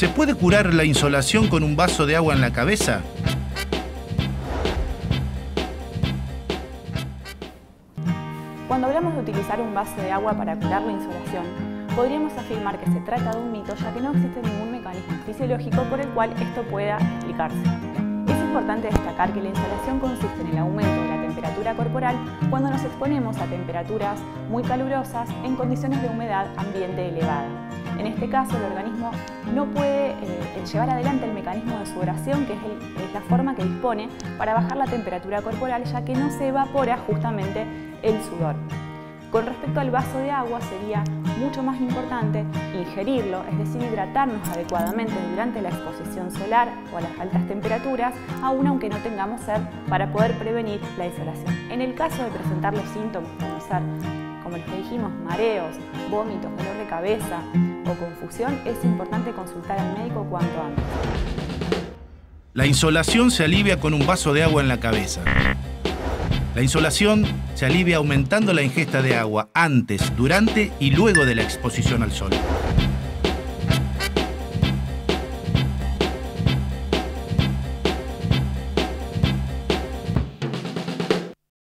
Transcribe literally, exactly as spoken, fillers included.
¿Se puede curar la insolación con un vaso de agua en la cabeza? Cuando hablamos de utilizar un vaso de agua para curar la insolación, podríamos afirmar que se trata de un mito, ya que no existe ningún mecanismo fisiológico por el cual esto pueda explicarse. Es importante destacar que la insolación consiste en el aumento de la temperatura corporal cuando nos exponemos a temperaturas muy calurosas en condiciones de humedad ambiente elevada. En este caso, el organismo no puede eh, llevar adelante el mecanismo de sudoración, que es, el, es la forma que dispone para bajar la temperatura corporal, ya que no se evapora justamente el sudor. Con respecto al vaso de agua, sería mucho más importante ingerirlo, es decir, hidratarnos adecuadamente durante la exposición solar o a las altas temperaturas, aun aunque no tengamos sed, para poder prevenir la insolación. En el caso de presentar los síntomas, como ser, como les dijimos, mareos, vómitos, dolor de cabeza o confusión, es importante consultar al médico cuanto antes. La insolación se alivia con un vaso de agua en la cabeza. La insolación se alivia aumentando la ingesta de agua antes, durante y luego de la exposición al sol.